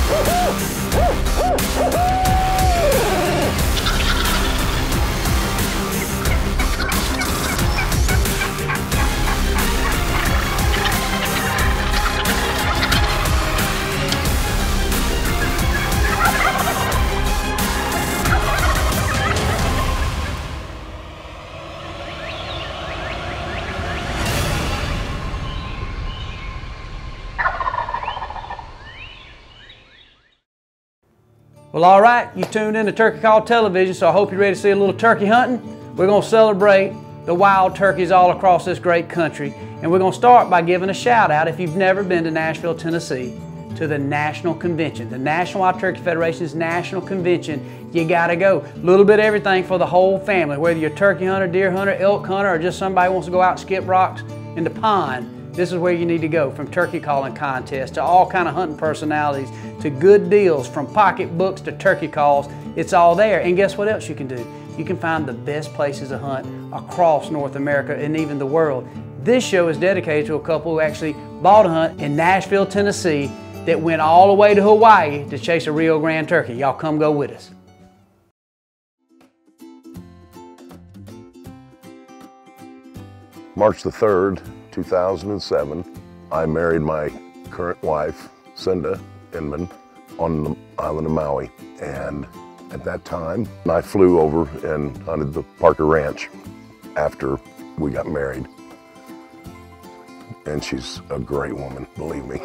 Well, all right, you tuned in to Turkey Call Television, so I hope you're ready to see a little turkey hunting. We're going to celebrate the wild turkeys all across this great country, and we're going to start by giving a shout out, if you've never been to Nashville, Tennessee, to the National Convention. The National Wild Turkey Federation's National Convention. You got to go. A little bit of everything for the whole family, whether you're a turkey hunter, deer hunter, elk hunter, or just somebody who wants to go out and skip rocks in the pond. This is where you need to go, from turkey calling contests to all kind of hunting personalities to good deals, from pocketbooks to turkey calls. It's all there. And guess what else you can do? You can find the best places to hunt across North America and even the world. This show is dedicated to a couple who actually bought a hunt in Nashville, Tennessee that went all the way to Hawaii to chase a Rio Grande turkey. Y'all come go with us. March the 3rd, 2007, I married my current wife, Cinda Inman, on the island of Maui. And at that time, I flew over and hunted the Parker Ranch after we got married. And she's a great woman, believe me.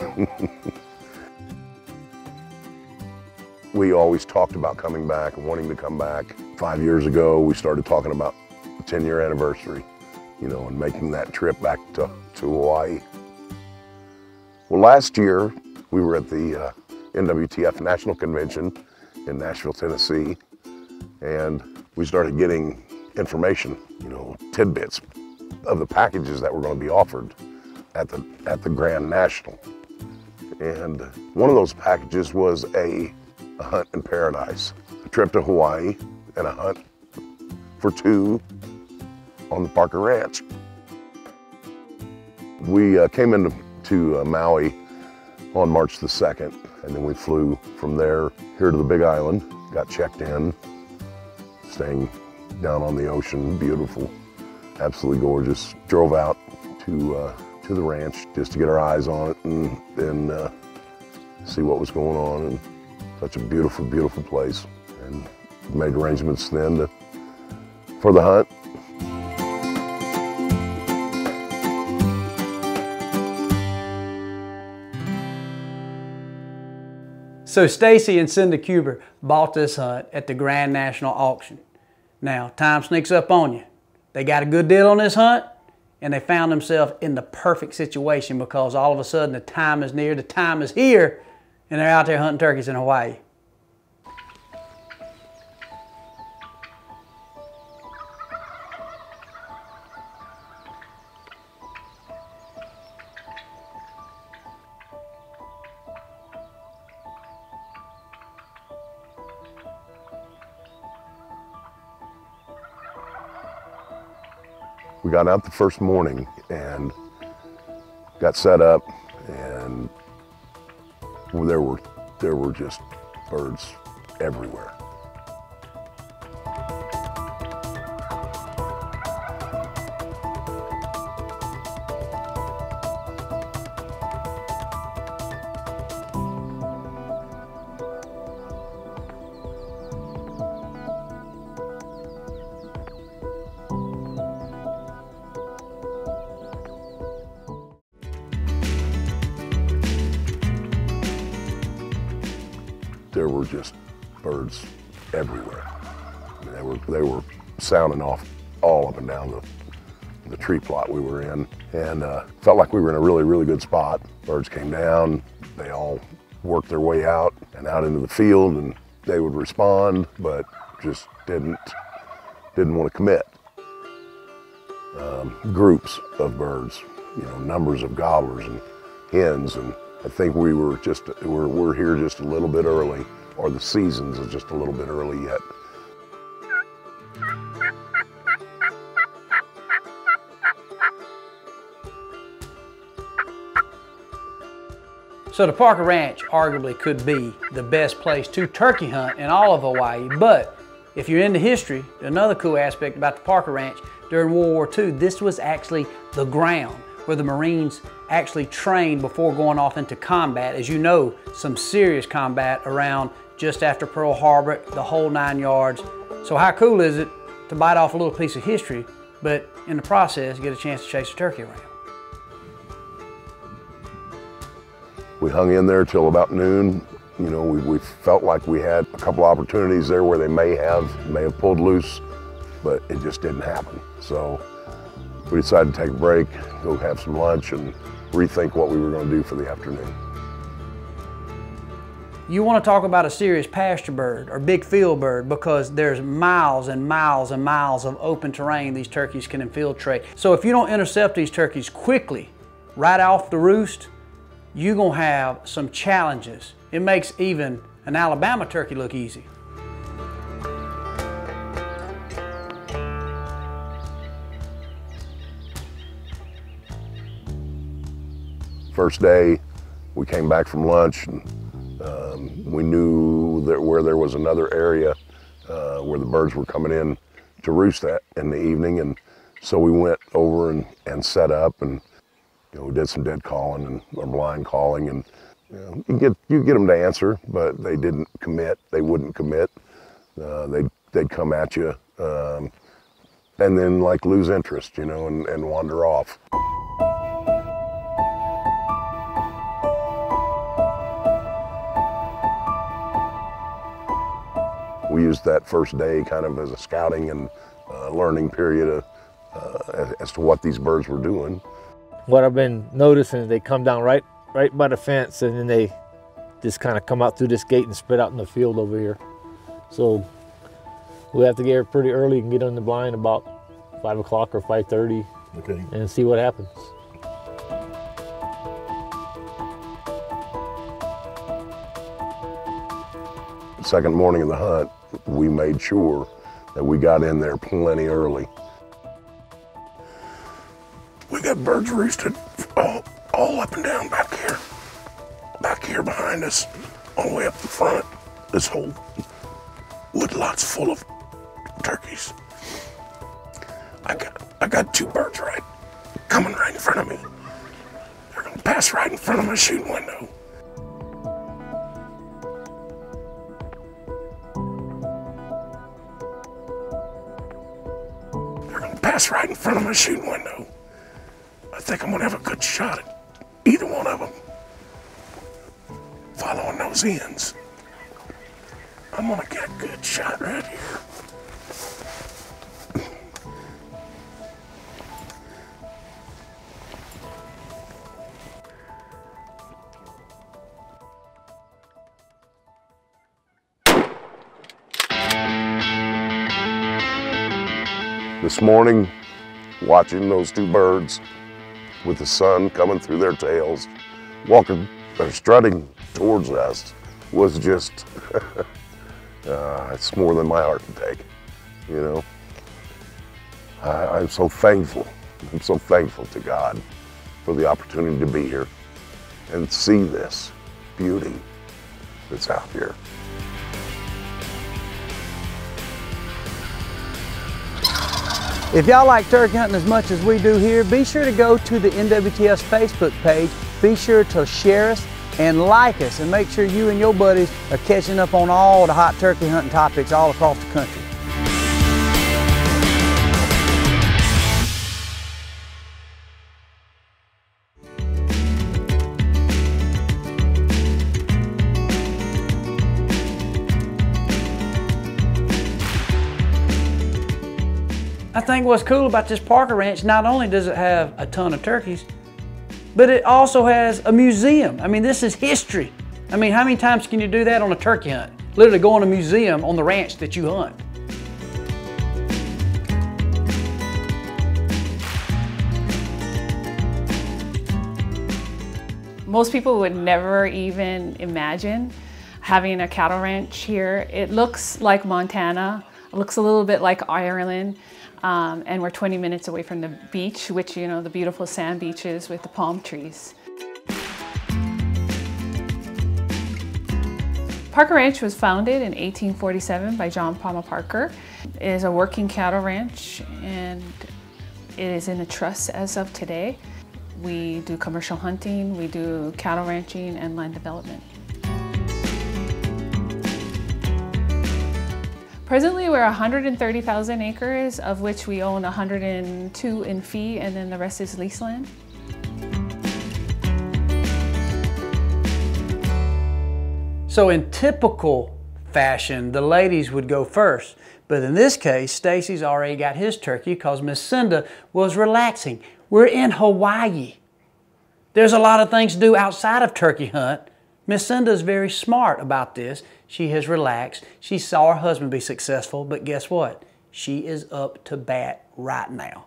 We always talked about coming back and wanting to come back. 5 years ago, we started talking about the 10-year anniversary, you know, and making that trip back to Hawaii. Well, last year, we were at the NWTF National Convention in Nashville, Tennessee, and we started getting information, you know, tidbits of the packages that were going to be offered at the Grand National. And one of those packages was a hunt in paradise, a trip to Hawaii and a hunt for two on the Parker Ranch. We came into Maui on March the 2nd, and then we flew from there here to the Big Island, got checked in, staying down on the ocean, beautiful, absolutely gorgeous. Drove out to the ranch just to get our eyes on it and then see what was going on. And such a beautiful, beautiful place. And made arrangements then for the hunt. So Stacy and Cinda Kueber bought this hunt at the Grand National Auction. Now, time sneaks up on you. They got a good deal on this hunt, and they found themselves in the perfect situation because all of a sudden the time is near, the time is here, and they're out there hunting turkeys in Hawaii. We got out the first morning and got set up, and there were just birds everywhere. There were just birds everywhere. I mean, they were sounding off all up and down the tree plot we were in, and felt like we were in a really, really good spot. Birds came down, they all worked their way out and out into the field, and they would respond, but just didn't want to commit. Groups of birds, you know, numbers of gobblers and hens, and I think we're here just a little bit early, or the seasons is just a little bit early yet. So the Parker Ranch arguably could be the best place to turkey hunt in all of Hawaii, but if you're into history, another cool aspect about the Parker Ranch, during World War II, this was actually the ground where the Marines actually trained before going off into combat. As you know, some serious combat around just after Pearl Harbor, the whole 9 yards. So how cool is it to bite off a little piece of history, but in the process, get a chance to chase a turkey around? We hung in there till about noon. You know, we felt like we had a couple opportunities there where they may have pulled loose, but it just didn't happen. So we decided to take a break, go have some lunch, and rethink what we were going to do for the afternoon. You want to talk about a serious pasture bird or big field bird, because there's miles and miles and miles of open terrain these turkeys can infiltrate. So if you don't intercept these turkeys quickly, right off the roost, you're going to have some challenges. It makes even an Alabama turkey look easy. First day, we came back from lunch, and we knew that where there was another area where the birds were coming in to roost at in the evening, and so we went over and set up, and you know, we did some dead calling and blind calling, and you know, you get them to answer, but they didn't commit. They wouldn't commit. They'd come at you, and then like lose interest, you know, and wander off. We used that first day kind of as a scouting and learning period as to what these birds were doing. What I've been noticing is they come down right by the fence, and then they just kind of come out through this gate and spread out in the field over here. So we have to get here pretty early and get on the blind about 5 o'clock or 5:30, Okay. and see what happens. The second morning of the hunt, we made sure that we got in there plenty early. We got birds roosted all up and down back here behind us, all the way up the front. This whole woodlot's full of turkeys. I got 2 birds coming right in front of me. They're gonna pass right in front of my shooting window. Pass right in front of my shooting window. I think I'm gonna have a good shot at either one of them. Following those ends, I'm gonna get a good shot right here. This morning, watching those 2 birds with the sun coming through their tails, walking or strutting towards us, was just, it's more than my heart can take, you know. I'm so thankful. I'm so thankful to God for the opportunity to be here and see this beauty that's out here. If y'all like turkey hunting as much as we do here, be sure to go to the NWTS Facebook page. Be sure to share us and like us, and make sure you and your buddies are catching up on all the hot turkey hunting topics all across the country. I think what's cool about this Parker Ranch, not only does it have a ton of turkeys, but it also has a museum. I mean, this is history. I mean, how many times can you do that on a turkey hunt? Literally go in a museum on the ranch that you hunt. Most people would never even imagine having a cattle ranch here. It looks like Montana. It looks a little bit like Ireland. And we're 20 minutes away from the beach, which, you know, the beautiful sand beaches with the palm trees. Parker Ranch was founded in 1847 by John Palmer Parker. It is a working cattle ranch and it is in a trust as of today. We do commercial hunting, we do cattle ranching and land development. Presently we're 130,000 acres, of which we own 102 in fee and then the rest is lease land. So in typical fashion, the ladies would go first. But in this case, Stacy's already got his turkey because Miss Cinda was relaxing. We're in Hawaii. There's a lot of things to do outside of turkey hunt. Miss Cinda's very smart about this. She has relaxed. She saw her husband be successful, but guess what? She is up to bat right now.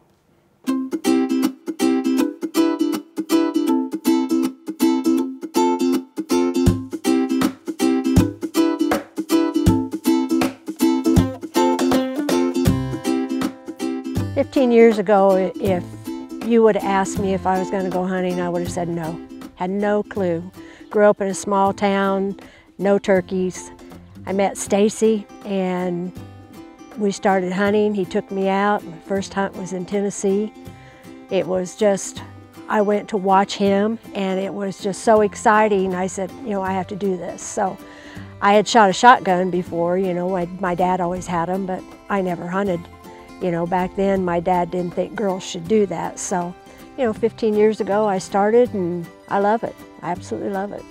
15 years ago, if you would have asked me if I was going to go hunting, I would have said no. Had no clue. Grew up in a small town, no turkeys. I met Stacy and we started hunting. He took me out. My first hunt was in Tennessee. It was just, I went to watch him and it was just so exciting. I said, you know, I have to do this. So I had shot a shotgun before, you know, my dad always had them, but I never hunted. You know, back then my dad didn't think girls should do that. So, you know, 15 years ago I started and I love it. I absolutely love it.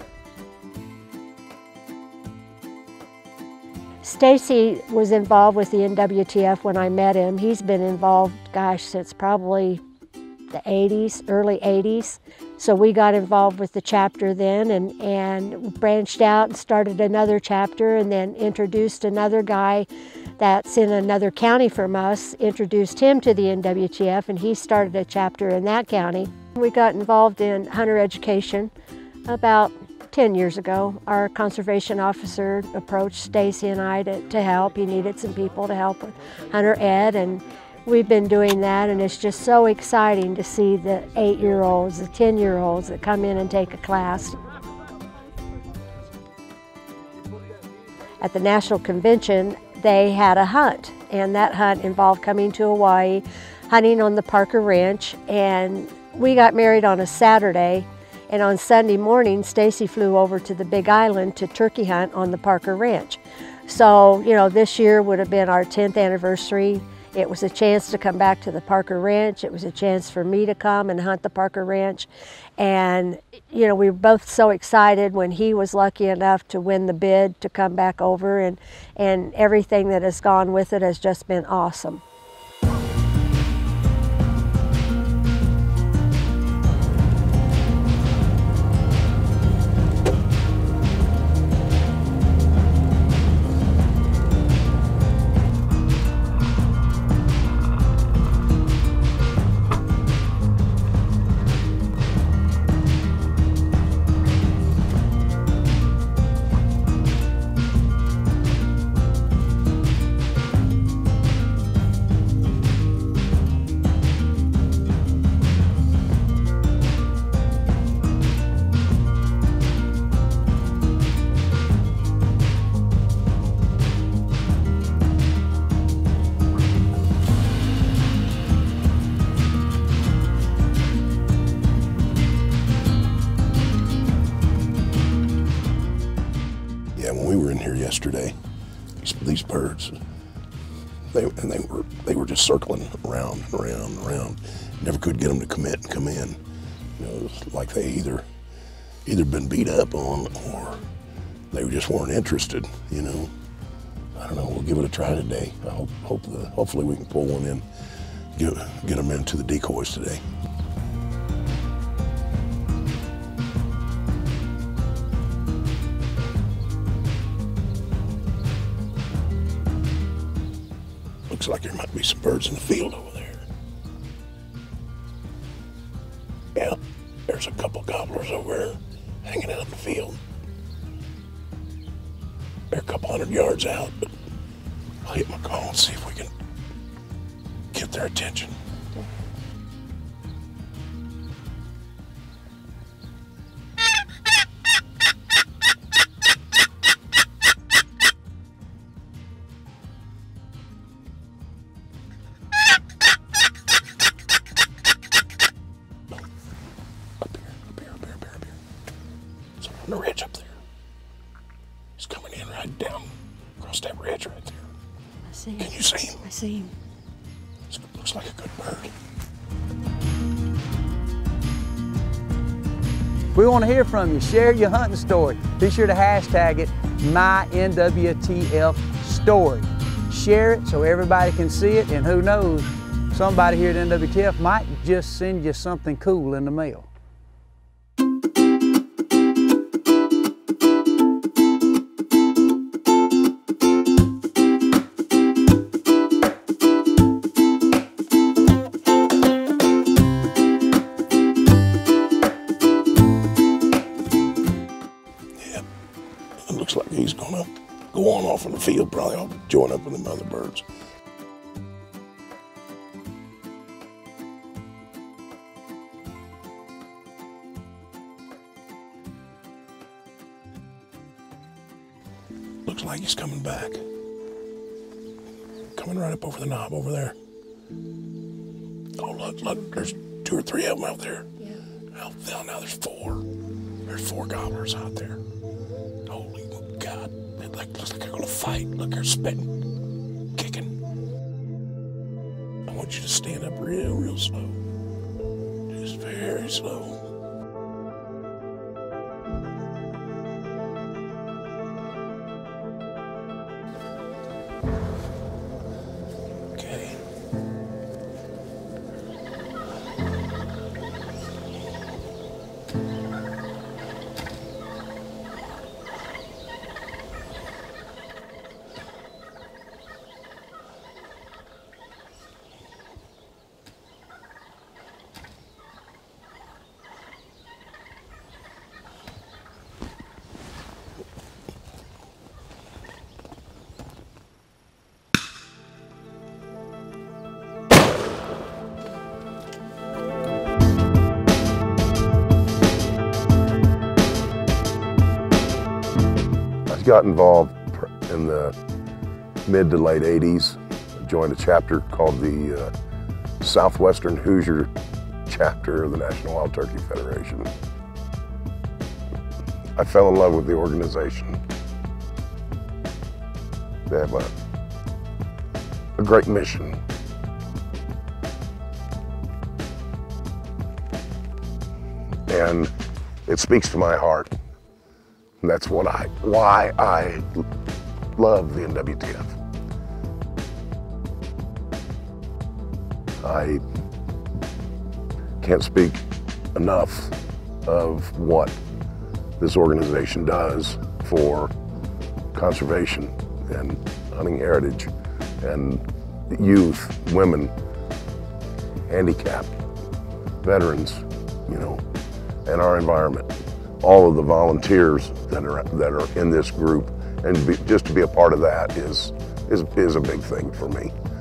Stacy was involved with the NWTF when I met him. He's been involved, gosh, since probably the 80s, early 80s. So we got involved with the chapter then and branched out and started another chapter and then introduced another guy that's in another county from us, introduced him to the NWTF and he started a chapter in that county. We got involved in hunter education about 10 years ago. Our conservation officer approached Stacy and I to help. He needed some people to help with hunter ed and we've been doing that and it's just so exciting to see the 8-year-olds, the 10-year-olds that come in and take a class. At the National Convention, they had a hunt and that hunt involved coming to Hawaii, hunting on the Parker Ranch, and we got married on a Saturday and on Sunday morning Stacy flew over to the Big Island to turkey hunt on the Parker Ranch. So, you know, this year would have been our 10th anniversary. It was a chance to come back to the Parker Ranch. It was a chance for me to come and hunt the Parker Ranch. And, you know, we were both so excited when he was lucky enough to win the bid to come back over, and everything that has gone with it has just been awesome. Yesterday, these birds, they were just circling around and around and around. Never could get them to commit and come in. You know, it was like they either been beat up on or they just weren't interested. You know, I don't know. We'll give it a try today. I hopefully we can pull one in, get them into the decoys today. Looks like there might be some birds in the field over there. Yeah, there's a couple gobblers over there hanging out in the field. They're a couple 100 yards out, but I'll hit my call and see if we can get their attention. down across that ridge right there. I see him. Can you see him? I see him. Looks like a good bird. We want to hear from you. Share your hunting story. Be sure to hashtag it MyNWTFstory. Share it so everybody can see it, and who knows, somebody here at NWTF might just send you something cool in the mail. It looks like he's gonna go on off in the field, probably I'll join up with them other birds. Looks like he's coming back. Coming right up over the knob over there. Oh, look, there's 2 or 3 of them out there. Yeah. Oh, now there's 4. There's 4 gobblers out there. Holy God, it looks like they're gonna fight. Look, they're spitting, kicking. I want you to stand up real slow. Just very slow. Okay. Got involved in the mid to late 80s. I joined a chapter called the Southwestern Hoosier chapter of the National Wild Turkey Federation. I fell in love with the organization. They have a great mission. And it speaks to my heart. And that's why I love the NWTF. I can't speak enough of what this organization does for conservation and hunting heritage and youth, women, handicapped, veterans, you know, and our environment. All of the volunteers that are in this group, and just to be a part of that is a big thing for me.